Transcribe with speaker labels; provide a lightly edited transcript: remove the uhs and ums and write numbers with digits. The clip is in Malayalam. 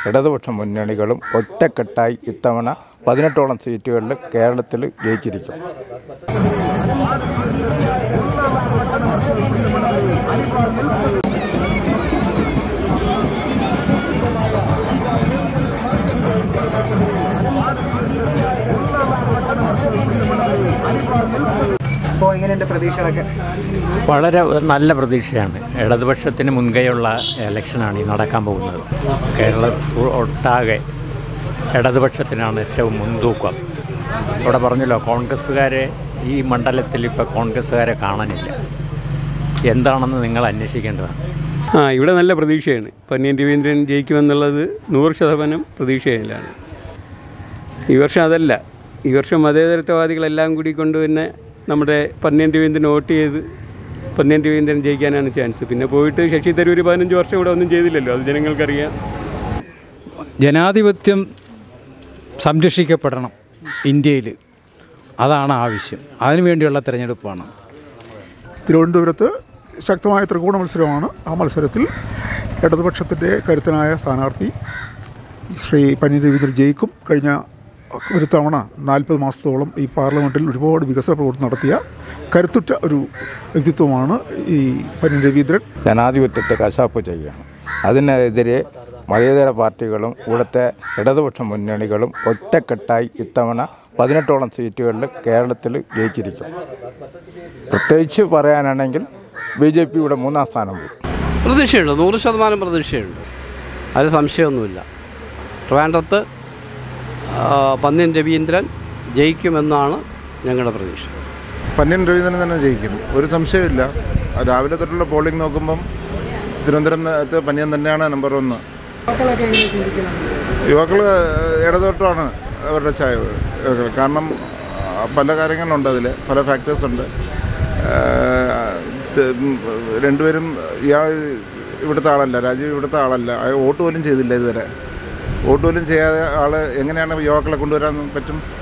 Speaker 1: ഇടതുപക്ഷ മുന്നണികളും ഒറ്റക്കെട്ടായി ഇത്തവണ 18ഓളം സീറ്റുകളിൽ കേരളത്തിൽ ജയിച്ചിരിക്കും.
Speaker 2: ഇപ്പോൾ എങ്ങനെയുണ്ട് പ്രതീക്ഷകളൊക്കെ?
Speaker 3: വളരെ നല്ല പ്രതീക്ഷയാണ്. ഇടതുപക്ഷത്തിന് മുൻകൈയുള്ള ഇലക്ഷനാണ് ഈ നടക്കാൻ പോകുന്നത്. കേരളത്തൊട്ടാകെ ഇടതുപക്ഷത്തിനാണ് ഏറ്റവും മുൻതൂക്കം. ഇവിടെ പറഞ്ഞല്ലോ, കോൺഗ്രസ്സുകാരെ ഈ മണ്ഡലത്തിൽ ഇപ്പോൾ കോൺഗ്രസ്സുകാരെ കാണാനില്ല. എന്താണെന്ന് നിങ്ങൾ അന്വേഷിക്കേണ്ടതാണ്.
Speaker 4: ഇവിടെ നല്ല പ്രതീക്ഷയാണ്. പന്നിയൻ രവീന്ദ്രൻ ജയിക്കുമെന്നുള്ളത് 100% പ്രതീക്ഷയിലാണ്. ഈ വർഷം അതല്ല. ഈ വർഷം മതേതരത്വവാദികളെല്ലാം കൂടി കൊണ്ടുതന്നെ നമ്മുടെ പന്നിയൻ രവീന്ദ്രൻ വോട്ട് ചെയ്ത് പന്നിയൻ രവീന്ദ്രൻ ജയിക്കാനാണ് ചാൻസ്. പിന്നെ പോയിട്ട് ശശി തരൂർ 15 വർഷം ഇവിടെ ഒന്നും ചെയ്തില്ലല്ലോ, അത് ജനങ്ങൾക്കറിയാം.
Speaker 5: ജനാധിപത്യം സംരക്ഷിക്കപ്പെടണം ഇന്ത്യയിൽ, അതാണ് ആവശ്യം. അതിനുവേണ്ടിയുള്ള തിരഞ്ഞെടുപ്പാണ്.
Speaker 6: തിരുവനന്തപുരത്ത് ശക്തമായ ത്രികോണ മത്സരമാണ്. ആ മത്സരത്തിൽ ഇടതുപക്ഷത്തിൻ്റെ കരുത്തനായ സ്ഥാനാർത്ഥി ശ്രീ പന്നിയൻ രവീന്ദ്രൻ ജയിക്കും. കഴിഞ്ഞ ഒരു തവണ 40 മാസത്തോളം ഈ പാർലമെൻറ്റിൽ ഒരുപാട് വികസന പ്രവർത്തനം നടത്തിയ കരുത്തുറ്റ ഒരു വ്യക്തിത്വമാണ് ഈ പന്നിയൻ രവീന്ദ്രൻ.
Speaker 1: ജനാധിപത്യത്തെ കശാപ്പ് ചെയ്യണം. അതിനെതിരെ മതേതര പാർട്ടികളും ഇവിടുത്തെ ഇടതുപക്ഷ മുന്നണികളും ഒറ്റക്കെട്ടായി ഇത്തവണ 18ഓളം സീറ്റുകളിൽ കേരളത്തിൽ ജയിച്ചിരിക്കും. പ്രത്യേകിച്ച് പറയാനാണെങ്കിൽ BJP ഇവിടെ 3ാം സ്ഥാനം പോയി.
Speaker 7: പ്രതീക്ഷയുണ്ട്, 100% പ്രതീക്ഷയുണ്ട്. അതിൽ സംശയമൊന്നുമില്ല. ട്രിവാൻഡ്രത്ത് പന്നിയൻ രവീന്ദ്രൻ ജയിക്കുമെന്നാണ് ഞങ്ങളുടെ പ്രതീക്ഷ.
Speaker 8: പന്നിയൻ രവീന്ദ്രൻ തന്നെ ജയിക്കും, ഒരു സംശയമില്ല. രാവിലെ തൊട്ടുള്ള പോളിംഗ് നോക്കുമ്പം തിരുവനന്തപുരത്ത് പന്നിയൻ തന്നെയാണ് നമ്പർ 1. യുവാക്കൾ ഇടതോട്ടമാണ് അവരുടെ ചായവ്. കാരണം പല കാര്യങ്ങളുണ്ട്, അതിൽ പല ഫാക്ടേഴ്സുണ്ട്. രണ്ടുപേരും ഇയാൾ ഇവിടുത്തെ ആളല്ല, രാജീവ് ഇവിടുത്തെ ആളല്ല. വോട്ട് പോലും ചെയ്തില്ല ഇതുവരെ. വോട്ട് പോലും ചെയ്യാതെ ആൾ എങ്ങനെയാണ് യുവാക്കളെ കൊണ്ടുവരാൻ പറ്റും?